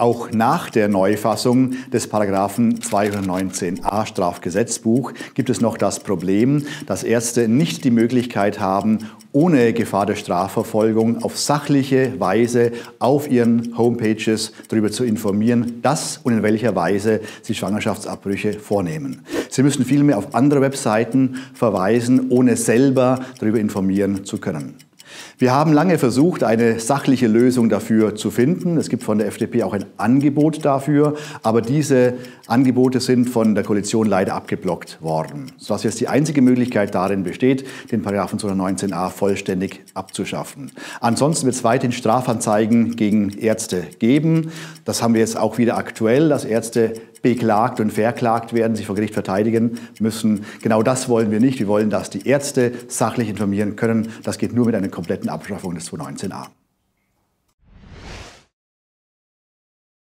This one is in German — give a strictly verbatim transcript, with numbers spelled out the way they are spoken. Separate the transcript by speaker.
Speaker 1: Auch nach der Neufassung des Paragraphen zweihundertneunzehn a Strafgesetzbuch gibt es noch das Problem, dass Ärzte nicht die Möglichkeit haben, ohne Gefahr der Strafverfolgung auf sachliche Weise auf ihren Homepages darüber zu informieren, dass und in welcher Weise sie Schwangerschaftsabbrüche vornehmen. Sie müssen vielmehr auf andere Webseiten verweisen, ohne selber darüber informieren zu können. Wir haben lange versucht, eine sachliche Lösung dafür zu finden. Es gibt von der F D P auch ein Angebot dafür, aber diese Angebote sind von der Koalition leider abgeblockt worden, sodass jetzt die einzige Möglichkeit darin besteht, den Paragraphen zweihundertneunzehn a vollständig abzuschaffen. Ansonsten wird es weiterhin Strafanzeigen gegen Ärzte geben. Das haben wir jetzt auch wieder aktuell, dass Ärzte beklagt und verklagt werden, sich vor Gericht verteidigen müssen. Genau das wollen wir nicht. Wir wollen, dass die Ärzte sachlich informieren können. Das geht nur mit einer kompletten Abschaffung des zweihundertneunzehn a.